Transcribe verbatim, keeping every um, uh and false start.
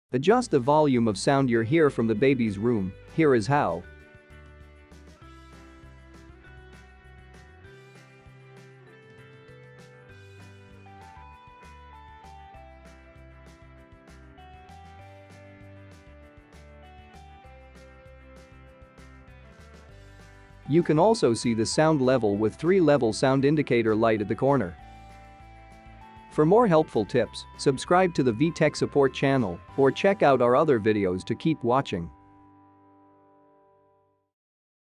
Adjust the volume of sound you hear from the baby's room. Here is how. You can also see the sound level with three-level sound indicator light at the corner. For more helpful tips, subscribe to the VTech support channel or check out our other videos to keep watching.